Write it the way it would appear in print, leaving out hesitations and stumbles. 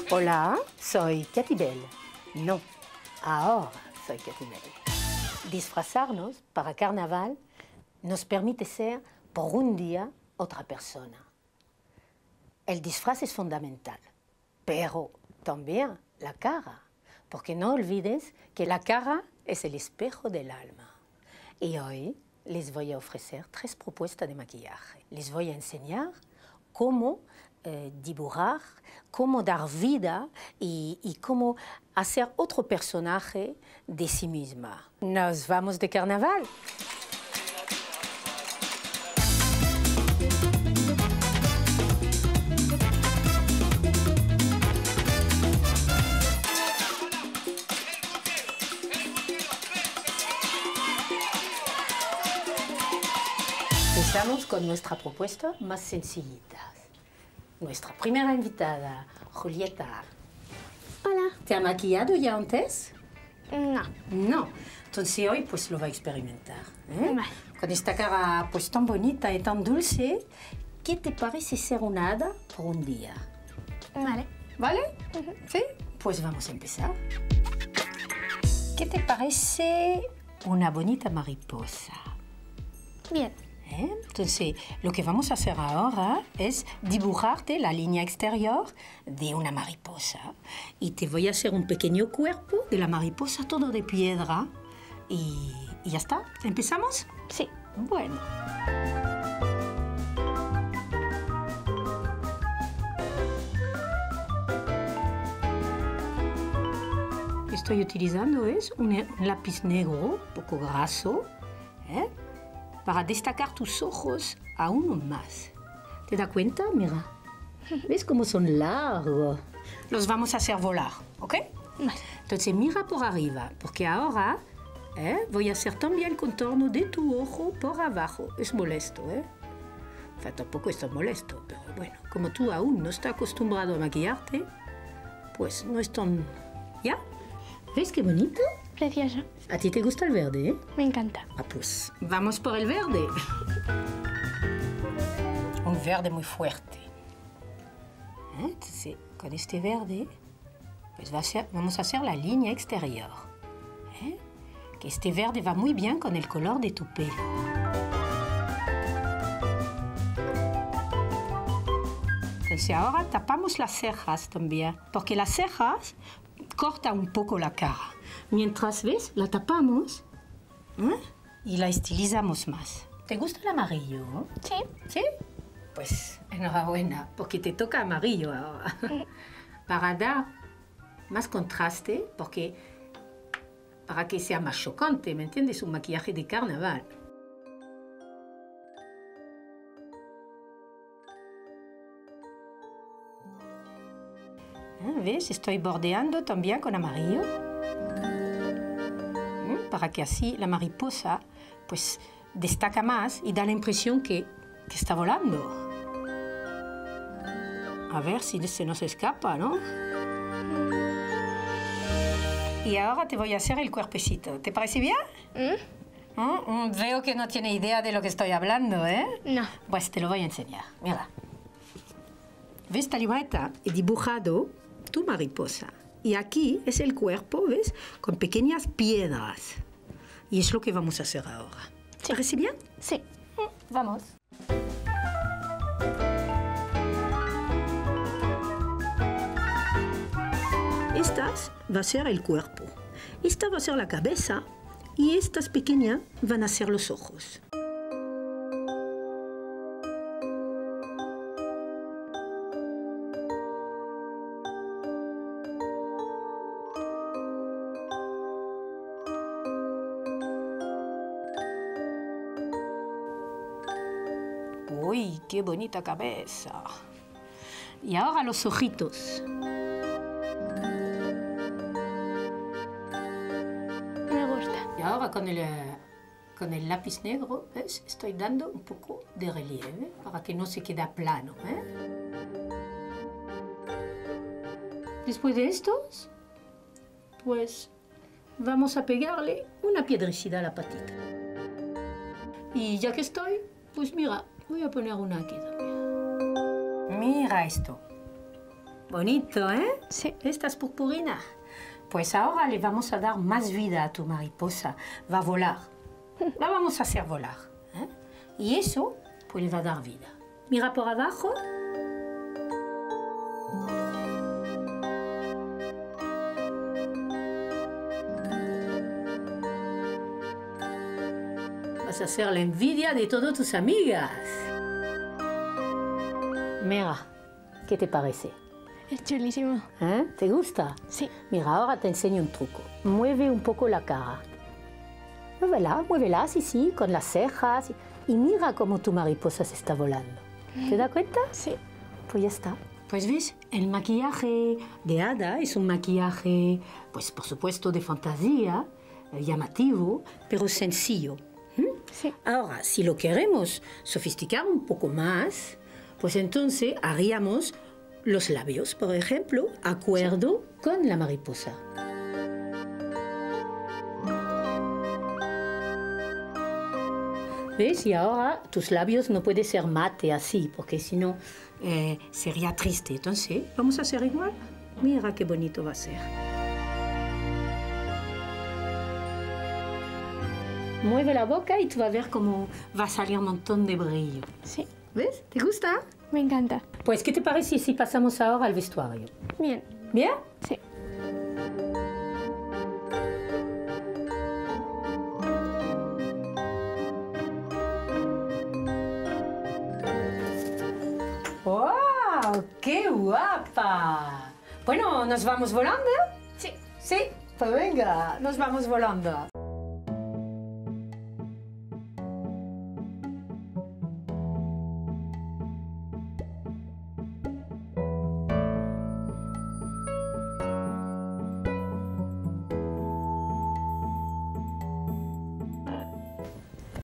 Hola, soy Katy Bell. No, ahora soy Katy Bell. Disfrazarnos para carnaval nos permite ser por un día otra persona. El disfraz es fundamental, pero también la cara, porque no olvides que la cara es el espejo del alma. Y hoy les voy a ofrecer 3 propuestas de maquillaje. Les voy a enseñar cómo dibujar, cómo dar vida y cómo hacer otro personaje de sí misma. Nos vamos de carnaval. Empezamos con nuestra propuesta más sencillita. Nuestra primera invitada, Julieta. Hola. ¿Te ha maquillado ya antes? No. No. Entonces hoy pues lo va a experimentar. Vale. Con esta cara pues tan bonita y tan dulce, ¿qué te parece ser una hada por un día? Vale. ¿Vale? ¿Sí? Pues vamos a empezar. ¿Qué te parece una bonita mariposa? Bien. Entonces, lo que vamos a hacer ahora es dibujarte la línea exterior de una mariposa. Y te voy a hacer un pequeño cuerpo de la mariposa, todo de piedra. Y ya está. ¿Empezamos? Sí. Bueno. Estoy utilizando un lápiz negro, un poco graso, para destacar tus ojos aún más. ¿Te das cuenta? Mira. ¿Ves cómo son largos? Los vamos a hacer volar, ¿ok? Vale. Entonces mira por arriba, porque ahora voy a hacer también el contorno de tu ojo por abajo. Es molesto, O sea, tampoco es tan molesto, pero bueno, como tú aún no estás acostumbrado a maquillarte, pues no es tan... ¿Ya? ¿Ves qué bonito? Precioso. ¿A ti te gusta el verde, Me encanta. Ah, pues vamos por el verde. Un verde muy fuerte. Entonces, con este verde, pues vamos a hacer la línea exterior. Que este verde va muy bien con el color de tu pelo. Entonces ahora tapamos las cejas también, porque las cejas cortan un poco la cara. Mientras, ¿ves? La tapamos y la estilizamos más. ¿Te gusta el amarillo? Sí. ¿Sí? Pues enhorabuena, porque te toca amarillo ahora. Para dar más contraste, para que sea más chocante, ¿me entiendes? Un maquillaje de carnaval. ¿Ves? Estoy bordeando también con amarillo. Para que así la mariposa pues destaca más y da la impresión que está volando. A ver si se nos escapa, ¿no? Y ahora te voy a hacer el cuerpecito. ¿Te parece bien? Veo que no tiene idea de lo que estoy hablando, No. Pues te lo voy a enseñar. Mira. ¿Ves esta libreta? He dibujado tu mariposa. Y aquí es el cuerpo, ¿ves? Con pequeñas piedras. Y es lo que vamos a hacer ahora. ¿Te parece bien? Sí. Vamos. Esta va a ser el cuerpo. Esta va a ser la cabeza. Y estas pequeñas van a ser los ojos. ¡Uy, qué bonita cabeza! Y ahora los ojitos. Me gusta. Y ahora con el lápiz negro, ¿ves? Estoy dando un poco de relieve para que no se quede plano, Después de estos, pues vamos a pegarle una piedrecita a la patita. Y ya que estoy, pues mira, voy a poner una aquí también. Mira esto. Bonito, ¿eh? Sí. Esta es purpurina. Pues ahora le vamos a dar más vida a tu mariposa. Va a volar. La vamos a hacer volar. ¿Eh? Y eso, pues le va a dar vida. Mira por abajo. Vas a ser la envidia de todas tus amigas. Mira, ¿qué te parece? Es chulísimo. ¿Eh? ¿Te gusta? Sí. Mira, ahora te enseño un truco. Mueve un poco la cara. Muévela, sí, con las cejas. Y mira cómo tu mariposa se está volando. ¿Te das cuenta? Sí. Pues ya está. Pues ves, el maquillaje de hada es un maquillaje, pues por supuesto de fantasía, llamativo, pero sencillo. Sí. Ahora, si lo queremos sofisticar un poco más, pues entonces haríamos los labios, por ejemplo, acuerdo con la mariposa. ¿Ves? Y ahora tus labios no pueden ser mate así, porque si no sería triste. Entonces, vamos a hacer igual. Mira qué bonito va a ser. Mueve la boca y tú vas a ver cómo va a salir un montón de brillo. Sí. ¿Ves? ¿Te gusta? Me encanta. Pues, ¿qué te parece si pasamos ahora al vestuario? Bien. ¿Bien? Sí. ¡Wow! ¡Qué guapa! Bueno, ¿nos vamos volando? Sí. Sí, pues venga, nos vamos volando.